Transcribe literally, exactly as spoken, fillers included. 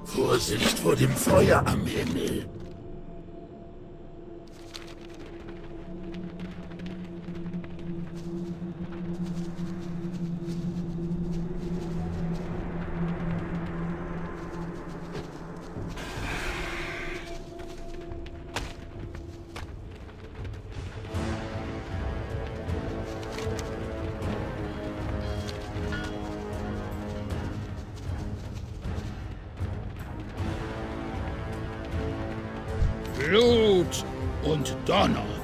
Vorsicht vor dem Feuer am Himmel. Blut und Donner.